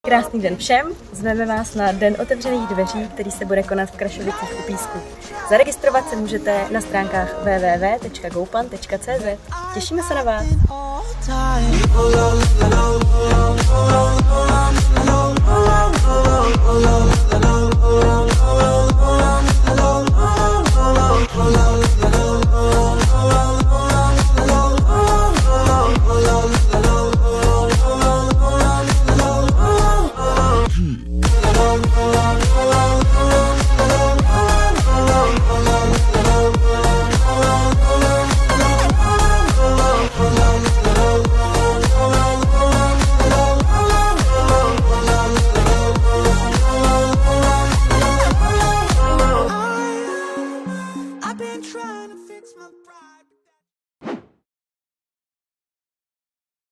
Krásný den všem, zveme vás na Den otevřených dveří, který se bude konat v Krašovicích u Písku. Zaregistrovat se můžete na stránkách www.goupan.cz. Těšíme se na vás!